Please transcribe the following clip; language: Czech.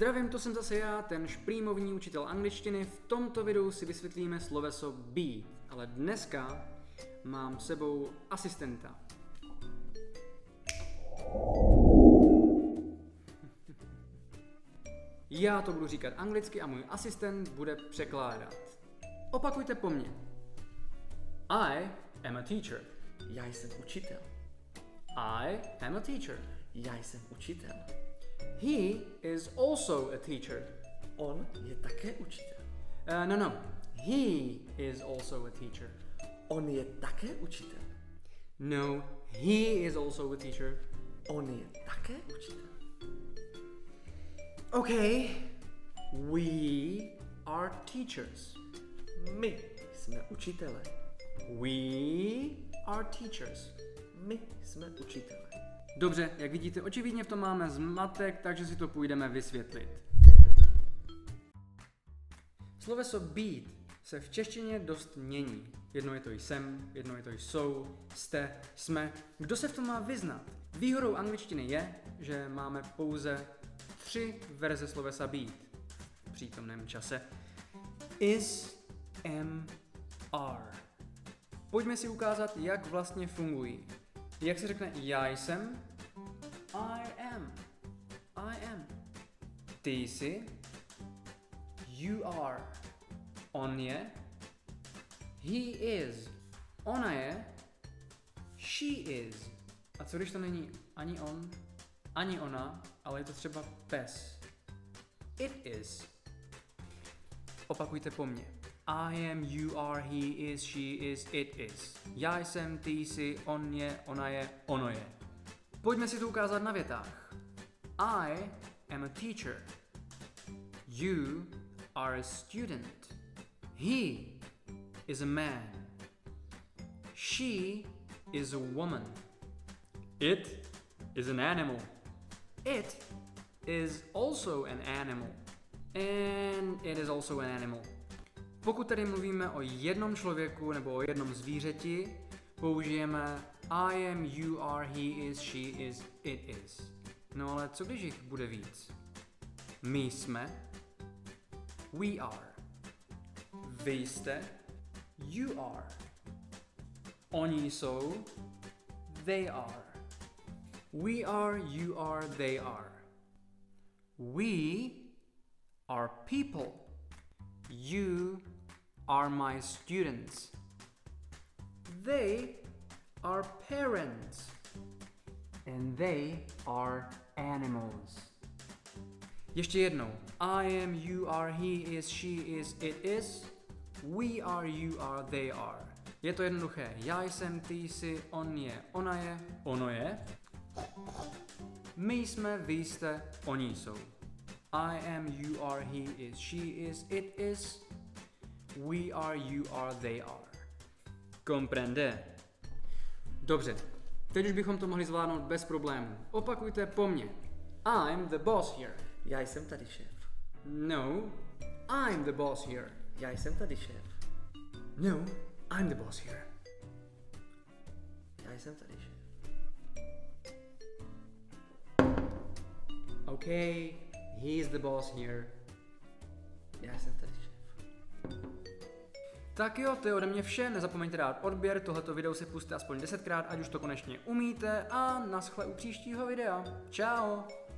Zdravím, to jsem zase já, ten šprýmovní učitel angličtiny. V tomto videu si vysvětlíme sloveso be, ale dneska mám s sebou asistenta. Já to budu říkat anglicky a můj asistent bude překládat. Opakujte po mně. I am a teacher. Já jsem učitel. I am a teacher. Já jsem učitel. He is also a teacher. On je také učitel. No. He is also a teacher. On je také učitel. No, he is also a teacher. On je také učitel. Okay, we are teachers. My jsme učitelé. We are teachers. My jsme učitelé. Dobře, jak vidíte, očividně v tom máme zmatek, takže si to půjdeme vysvětlit. Sloveso být se v češtině dost mění. Jednou je to jsem, jednou je to jsou, jste, jsme. Kdo se v tom má vyznat? Výhodou angličtiny je, že máme pouze 3 verze slovesa být v přítomném čase. Is, am, are. Pojďme si ukázat, jak vlastně fungují. Jak se řekne já jsem? I am. I am. Ty jsi? You are. On je? He is. Ona je? She is. A co když to není ani on, ani ona, ale je to třeba bez? It is. Opakujte po mně. I am, you are, he is, she is, it is. Já jsem, ty jsi, on je, ona je, ono je. Pojďme si to ukázat na větách. I am a teacher. You are a student. He is a man. She is a woman. It is an animal. It is also an animal. And it is also an animal. Pokud tady mluvíme o jednom člověku nebo o jednom zvířeti, použijeme I am, you are, he is, she is, it is. No ale co když jich bude víc? My jsme, we are. Vy jste, you are. Oni jsou, they are. We are, you are, they are. We are people. You are my students. They are parents. And they are animals. Ještě jednou. I am, you are, he is, she is, it is. We are, you are, they are. Je to jednoduché. Já jsem, ty jsi, on je, ona je, ono je. My jsme, vy jste, oni jsou. I am, you are, he is, she is, it is. We are, you are, they are. Comprende? Dobře, teď už bychom to mohli zvládnout bez problémů. Opakujte po mně. I'm the boss here. Já jsem tady šéf. No, I'm the boss here. Já jsem tady šéf. No, I'm the boss here. Já jsem tady šéf. Okay, he's the boss here. Já jsem tady šéf. Tak jo, to je ode mě vše, nezapomeňte dát odběr, tohleto video si pusťte aspoň 10krát, ať už to konečně umíte a naschle u příštího videa. Čau!